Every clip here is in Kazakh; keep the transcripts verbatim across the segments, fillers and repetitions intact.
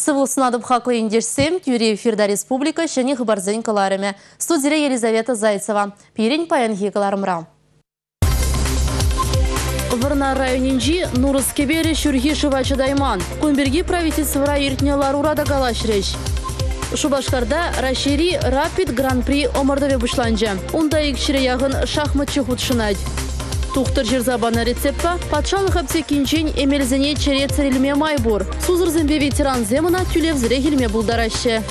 Сывыл сынадып хақлы индешсем, тюре эфирда республика шені хыбарзен каларыме. Студия Елизавета Зайцева. Пирень паянхи каларымра. Варна районинжи Нурыс кебері шүрхи шывачы дайман. Кунберги правительство иртнялар урада калашреш. Шубашкарда Рашири Рапид Гран-при омардаве бушланжы. Унда икшире яғын шахматчы худшынать. Тухтыр жерзабана рецепта патшалық апсекинчен эмелзене чере царилме майбур. Сузырзембе ветеран земана тюлев зрехилме булдараще.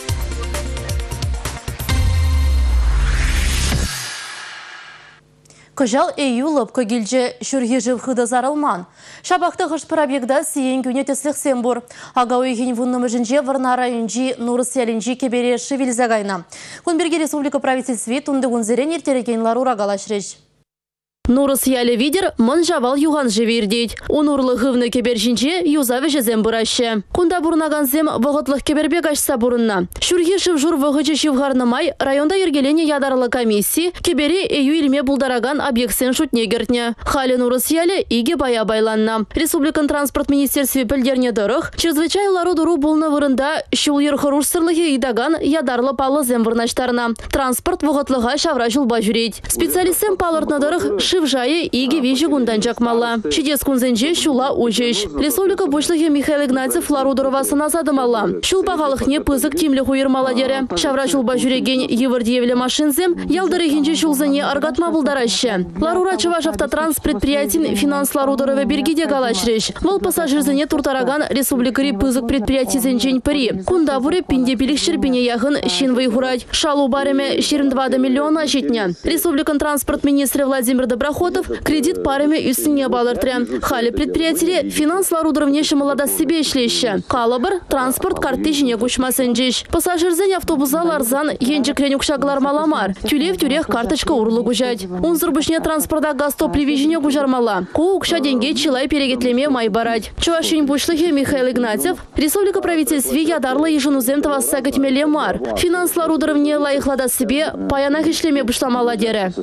Кыжал эйюлып көгілже шүрге жылқыды зарылман. Шабақты ғыш пробегда сиен күне тесліқсен бұр. Ага ойген вұннымы жінже варна районжи Нурыс ялінжи кебере шевелзагайна. Кунберги республика правительстве тунды гунзерен ертереген ларура галашреш. Нурыс яле видер мын жавал юған жевердейд. Унурлы ғывны кебержінже юзавы жезем бұрашы. Кунда бұрнаган зем вғытлық кебербек ашса бұрынна. Шүрге шывжур вғычы шывғарнымай районда ергелене ядарлы комиссии кебере эю илме бұлдараган объектсен шутне гертне. Халі Нурыс яле иге бая байланна. Республикан транспорт министерстве пілдерне дырық, чрезвычай лару дұру бұлны вырында шул ерхыруш сырлығы идаган ядарлы палы зем вырнаштарына. Транспорт вғытлыға шавра жылба жүрейд. Специалистен палыртны дырық Шивжае иги вижи гундан жакмалла. Чидес кунзенже шула ужеш. Республика бушлыхе Михаил Игнатьев ларудоровасына задымалла. Шул бағалықне пызык тимлі хуйырмала дере. Шавра шулба жүреген евірдиевлі машинзем, ялдырыгенже шулзане аргатма булдараще. Ларура Чуваш автотранс предприятин финанс ларудорове бергиде галашреш. Вол пассажирзене туртараган республикари пызык предприятизен пари. Кунда вуре пинде пилик шерпине яхын шинвай хурать. Шалу бареме шермдвада миллиона житня. Республикан транспорт министр Владимир Доброходов кредит парами үстіне балыртыры. Хали предприятие финанслар удровнейші молода себе шлеща. Калабыр транспорт карты жіне күшмасын жеш. Пассажирзен автобуза ларзан енжі кренюкшаглар маламар. Тюлев тюрех карточка урлы гужать. Унзырбышне транспорта газ-топливи жіне гужармала. Ку укша деньги чилай перегетлеме май барать. Чувашин бушлыхе Михаил Игнатьев республика правительстве ядарлы ежунузем тавасса гетмеле мар. Финанслар удровне лайықлада себе паянах ишлеме бышламала дере.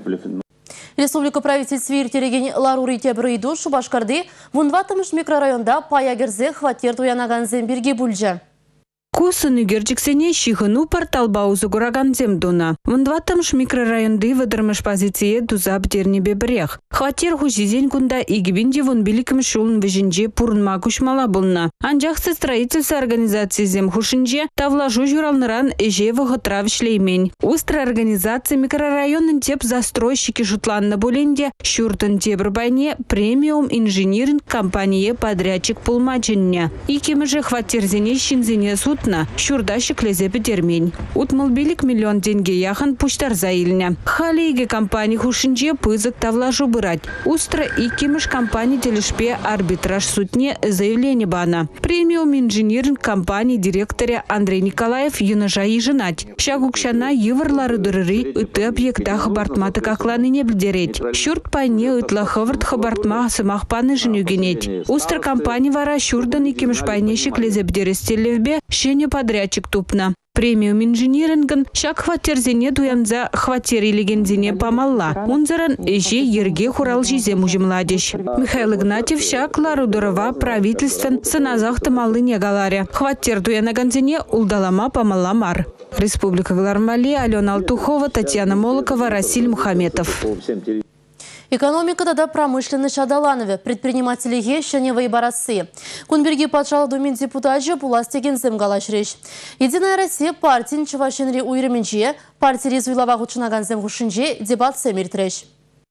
Республика правительстве иртереген ларури тебрыйду Шубашкарды вунватымыш микрорайонда паягерзе хватер туянаган земберге бульже. Кусын үгерчіксене шихыну портал баузы гураган земдуна. Вунватымыш микрорайонды выдырмыш позиция дузап дернебе бірех. Хватер хужизен кунда игибинде вун биликім шулын вежінже пурнма күшмала бұлна. Анжақсы строительство организации зем хушинже тавлажу журалныран эже вғытрав шлеймен. Устра организация микрорайонын теп застройщики шутланны боленде шуртын тебір байне премиум инжиниринг компания подрядчик пулмачынне. Икемі же хватерзене шинзене суд шурдащик лезепі дермень. Утмылбилик миллион деньги яхан пуштар заилня. Халиге компании хушинже пызык тавлажу бырать. Устра и кимыш компании телешпе арбитраж сутне заявление бана. Премиум инжиниринг компании директоре Андрей Николаев юножа и женать. Шагукшана еврлары дырыры ыты объекта хабартматы какланы не бдереть. Шурт пайне ытла хаварт хабартма самах паны женюгенеть. Устра компании вара шурдан и кимыш пайнещик лезеп дерестелевбе не подрядчик тупна. Премиум инжиниринген шак хватерзене дуянза хватери легендине помалла. Унзаран эже ерге хурал жизе мужемладещ. Михаил Игнатьев шак ларудорова правительствен саназахта малыне галаре. Хватер дуянаганзене улдалама помалла мар. Республика Галармали, Алена Алтухова, Татьяна Молокова, Расиль Мухаметов. Экономикада да промышленность Адаланове, предприниматели ешеневые барасы. Кунберги патшалы думен депутатжы пуластеген земгалашреш. Единая Россия партин Чувашинри уйрыменче, партия резуйлава хучынаган земгушинже дебат семиртреш.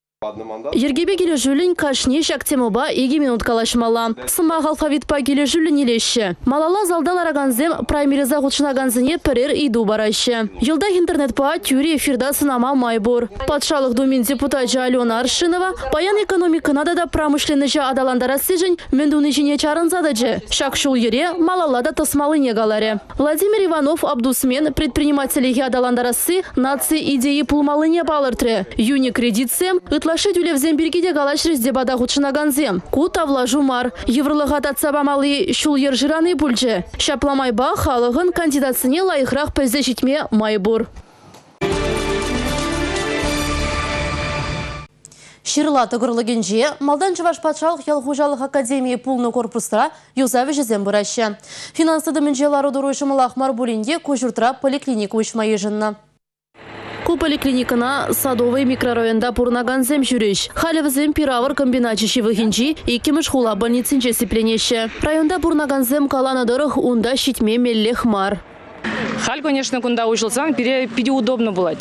Ергебе келе жүлін кашне шактемоба еге минут калашмала. Сымақ алфавит па келе жүлін елеші. Малала залдал араганзем праймериза ғучынаганзыне пірер иду барашы. Елда интернет па тюре эфирда сынама майбур. Патшалық думен депутатжы Алена Аршинова паян экономика да промышленнежі адаландара сежін мендуны жіне чарынзадыжы. Шакшул ере малалада тасмалы негаларе. Владимир Иванов Абдусмен предпринимателеге адаландарасы нации идеи пулмалыне балыртры. Юни кредитсем Лаши тюлевзем бергеде галашрез дебада худшынаганзем. Кута влажу мар. Еврлыға татсабамалы шул ержираны бүлже. Шапламайба халығын кандидатсыне лайықрақ пөзде жетме майбур. Ширла тығырлығынже, Малдан Чуваш патшалық Ялхужалық академии пулны корпустра юзавы жезен бұрашы. Финансыды мінжелары дұрышымыл Ахмар Булинге көжіртіра поликлиника үшмайы жынна. Ку поликлиникана Садовый микрорайонда пурнаган зем жүреш. Халевзем пиравыр комбиначиши вихинчи и кимыш хула больницинче сипленеше. Районда пурнаган зем каланадырых унда щитме меллех мар. Халь, конечно, кунда ушылсан, пиде удобно булать.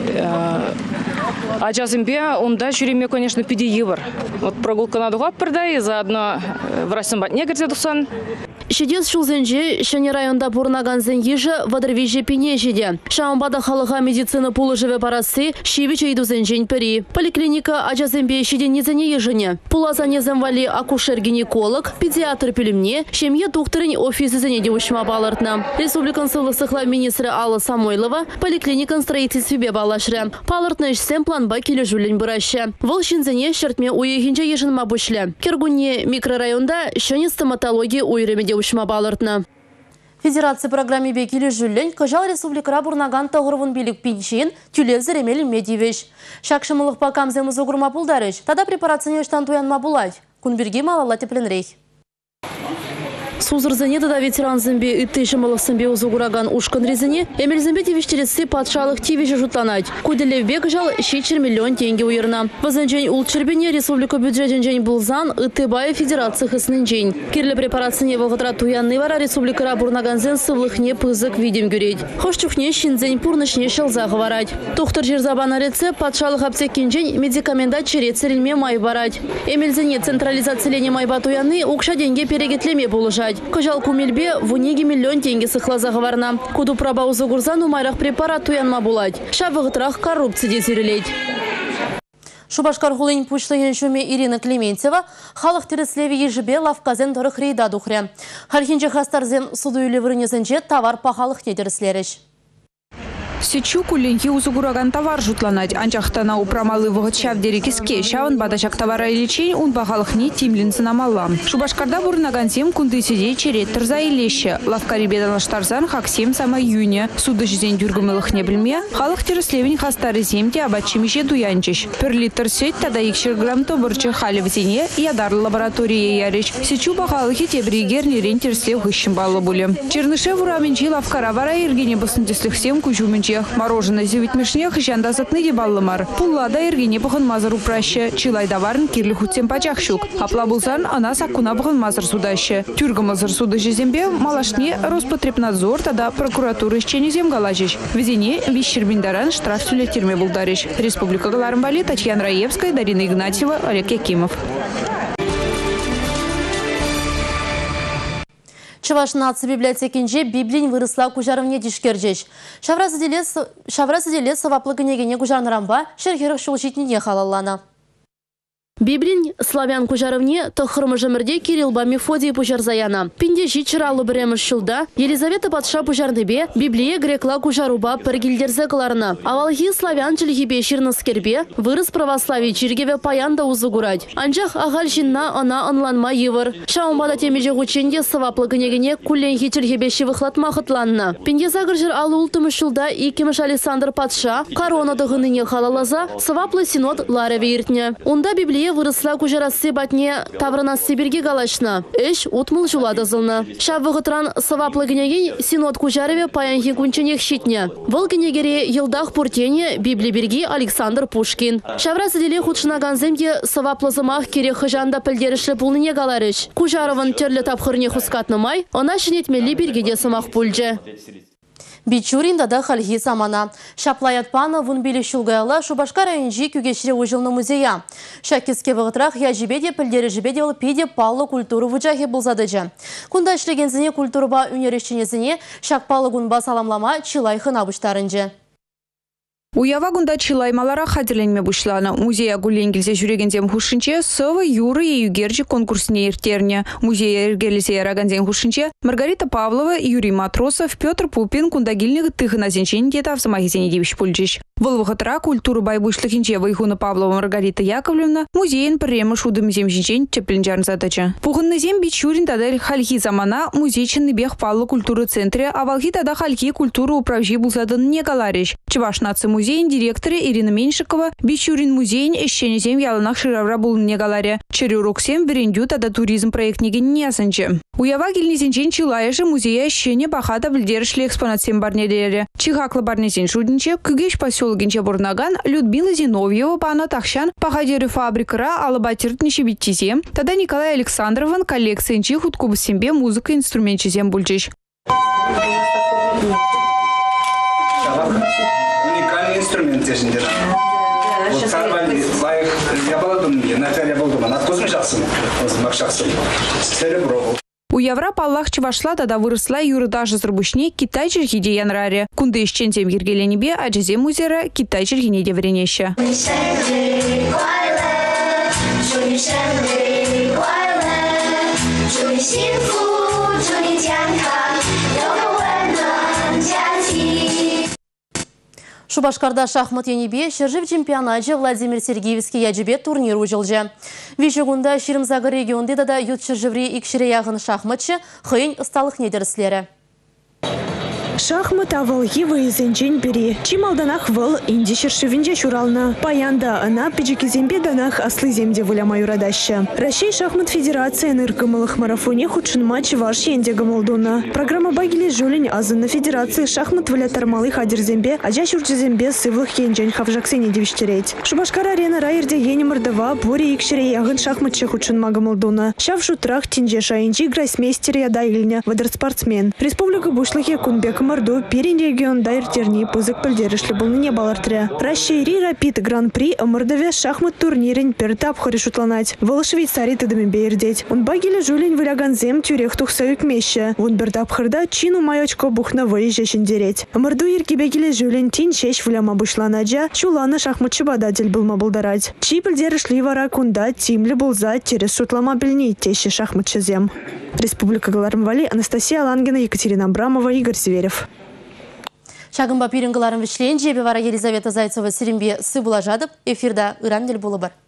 А жазымбе унда жүреме, конечно, пиде евр. Вот прогулка на дуга продай, заодно в Расимбат не горде дусан. Шедес шулзенже, шане районда пурнаган зен ежі вадырвеже пене жеде. Шамбада халыға медицина пулы живе парасы, шивиче иду зенжен пери. Поликлиника ажазембе шеден незене ежіне. Пулаза неземвали акушер-гинеколог, педиатр пилимне, шемье докторын офисы зенеде ушма балыртна. Республикан сылысықла министрі Алла Самойлова поликлиникан строительстве балашры. Палыртна ішсен планба келі жүлін бұрашы. Вол шинзене шертме уегінже ежін мабушлі. Кергуне микрорайонда шане стоматология уйремеде ушма балыртна. Федерация программе бекелі жүлін Кыжал республикара бұрнаган тағырвын билік пинчейін түлев зіремелі медивеш. Шақшымылық пакамземіз ұғырма бұлдарыш. Тада препарацияны үштан туянма бұлай. Күнберге малала тепленрей. Сузырзене да ветеран зімбе үттейшімылық зімбе ұзығыраган ұшқын резіне, әмел зімбе девіштересі патшалық тивеші жұтланайд. Көйделевбе Кыжал шечер миллион тенге уйырна. Вазанжен ұлтшырбене республика бюджетен жен бұлзан үттебайы федерация хыснын жен. Керлі препарацияне вағытра туянны вара республикара бұрнаганзен сывлықне пызык видим гүрейд. Хошчухне шинзен пурнышне шылзағы варад. Тоқтыр жерзабана рецепт патшалық аптеккен жен медикамента черет сірілме май барад. Әмелзене централизациялене майба туянны ұқша денге перегетлеме болыжад. Кыжал кумельбе вуниги миллион тенге сыхлазағы варна. Куду праба узыгурзан умайрақ препарат туянма булад. Шавығытрах коррупция дезирелейд. Шубашкар хулын пучлыгын шуме Ирина Клементьева халық тереслеви ежібе лавказен тұрық рейда дұхре. Хархинче хастарзен суду үлевірінезінже товар пахалық недерслеріш. Сечу куленки узугураган товар жутланать. Анчахтана упрамалы воготчав дерекиске. Шаван бадачак товара иличень ун бахалыхни тимлинцы намалла. Шубашкарда бурнаган сем кунды сидей черет тарза и леще. Лавкари бедалаштарзан хаксем сама июня. Судыш зень дюргамылых не бльме. Халых тереслевень хастары земте абачимище дуянчищ. Per литр сеть тада икшер грамм тобырчы хали в зене и ядар лаборатории ярич. Сечу бахалыхи тебригер нерен тереслев хыщем баллы були. Чернышев ураменчи лавкара вара иргене басынтеслих сем кужумен мороженое зевит мишнех жанда затныди баллымар. Пуллада иргене пухан мазар упраще. Чилай даварын кирлі хутсен пачахшук. Апла булсан ана саккуна пухан мазар судаще. Тюрга мазар судажи зембе малашне Роспотребнадзор тада прокуратура ищени зем галажищ. Везене вищербиндаран штраф сулетерме булдарищ. Республика Галармбали, Татьяна Раевская, Дарина Игнатьева, Олег Якимов. Чаваш нации библиотекинже Библин выросла кужарывне дишкерджеш. Шаврасы делес саваплыгынегене кужарнырамба шерхерых шулчитнине халаллана. Библин славян кужарывне тохрымы жымырде Кирилба Мефодий пужарзаяна. Пинде жичыралы біреміш шылда Елизавета патша пужарныбе Библия грекла кужаруба піргілдерзе кыларына. Авалхи славян чілгебе ширныскербе вырыс православий чиргеве паянда узугурать. Анжақ ағал жинна ана анланма евір. Шаумбада темеже ғученде сываплыгынегене кулленхи чиргебе шивықлатма хытланна. Пинде загыржыр алу ултымыш шылда икемеш Александр патша корона дығыныне халалаза сываплы синод лареве иртне. Унда Библия выросла кужарасы батне таврана Сибирге галашна. Эш утмыл жулады зылны. Шавығытран сываплыгынеген синод кужареве паянхи кунченех щитне. Выл генегере елдах пуртене Библия берги Александр Пушкин. Шаврасы деле худшынаган земге сываплызымах кере хыжанда пілдерішлі пулныне галарыш. Кужаровын терлі тапхырне хускатнымай, она шинетмелі бергеде сымақ пульже. Бичуринда да хальхи самана. Шаплаят пана вун били шулгайла Шубашкар районжи күгешіре ожылны музея. Шакиске вғытрах я жібеде пілдері жібеде пиде палы культуру вұджахи бұлзадыжы. Кунда ішлегензіне культурба үнерешченезіне шакпалы гунба саламлама чилайхын абыштарынжы. Уява гунда чилаймалара хадерленме бушлана. Музея гулленгелзе жүрегензем хушинче сывы юры и югерджи конкурсне иртерне. Музея иргелесе ярагандзен хушинче Маргарита Павлова, Юрий Матросов, Петр Пупин кундагильных тыхына зенчен дета в самахизене девич пульчищ. Волвахатра культуру байбушлыхинче Вайхуна Павлова Маргарита Яковлевна музейн премы шудым земжинчен чеплинджарн задача. Пухынны зем бичурин тадай хальхи замана музейченный бег паллы культуры центре, а валхи тада хальхи культуру управжи булзадан не галарищ. Чуваш наци музейн директоры Ирина Меньшикова Бичурин музейн ещенезем ялынах ширавра булыне галаре. Черюроксем берендю тада туризм проектниге несанче. Уява гильнезенчен чилайышы музея ещене бахата вильдерышлі экспонатсем барнелері. Чихаклы барнезен шудниче, күгеш поселогенче бурнаган Людмила Зиновьева пана тахшан пахадеры фабрикара алабатиртниче биттизем. Тада Николай Александрован коллекциянче хуткубысембе музыка инструментчезем бульчиш. Уникальный инструмент здесь. Вот карбаль, лайк, я был думаю, на я был думаю, над космическим, макшаксом, серебро. У Европа Аллах Чувашла тада выросла юрыдажы зрубушне Китай черхиде янраре. Кунды ищензем ергеленебе аджезе музера Китай черхине девренеща. Шубашкарда шахмат енебе шержив чемпионатче Владимир Сергеевский яджебе турнир ужылжы. Вишегунда Ширимзагы регионде да ют шерживре икшире яғын шахматчы хыйн ысталық недерслері. Шахмат авалги выезенчен бери. Чималданах выл инди шершевинде шурална. Паянда ана пиджикизембе данах аслы земде вылямай урадаща. Россия шахмат федерация ныркамалых марафоне худшин матч ваш енде гамалдуна. Программа багили жулень азын на федерации шахмат валя тармалы хадер зембе, аджа шурчезембе сывлых енжен хавжаксене девиштереть. Шубашкар арена райерде ени мордова бори икшире ягын шахматче худшин магамалдуна. Шав шутрах тинже шайынчи грайсмейстер яда ильня вадар спортсмен. Республика бушлахе Кунбек Морду перен регион дайртерни пузык пальдерышлі бұл не балартыря. Расшири рапид гран-при Мордове шахмат турнирин перетап хори шутланать. Вол Швейцарии тадами бейрдеть. Он багили жулень выляган зем тюрех тухсаюк меща. Он бертап хырда чину маячко бухна выезжа шендереть. Морду ирки бегили жулень тин шеш вляма бушланаджа, чулана шахмат чебадатель был мабулдарать. Чи пальдерышлі вара кунда тимли булза через шутлама бельни тещи шахмат чезем. Республика Галармвали, Анастасия Лангина, Екатерина Абрамова, Игорь Зверев. Шагымба пирингаларын вишлен жебе вара Елизавета Зайцева Сиримбе сы булажадып, эфирда ырам дел болы бар.